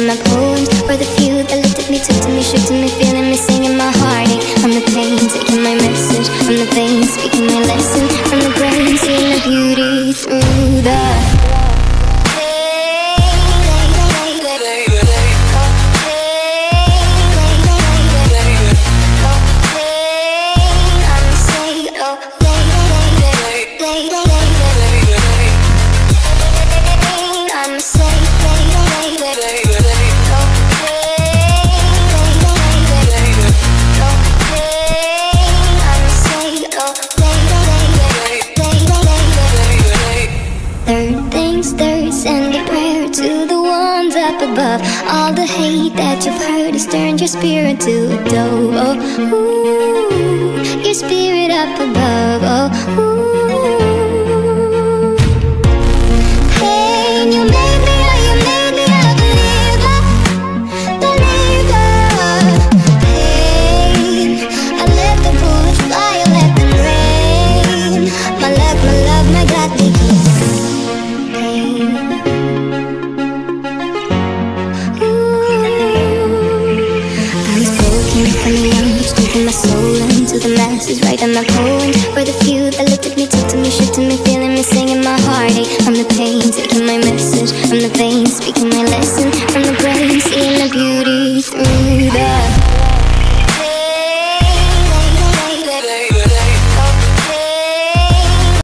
my poems for the few that looked at me, took to me, shook to me, feeling me, singing my heartache. From the pain, taking my message from the veins, speaking my lesson from the brain, seeing the beauty through the send a prayer to the ones up above. All the hate that you've heard has turned your spirit to a dove. Oh, ooh, your spirit up above. Oh, ooh. Hey, you made me, oh, you made me a believer, believer. Hey, I let the bullets fly, I let them rain. My love, my God, they keep taking my soul into the masses, writing my poems for the few that looked at me, took to me, shook to me, feeling me, singing my heartache. From the pain, taking my message from the veins, speaking my lesson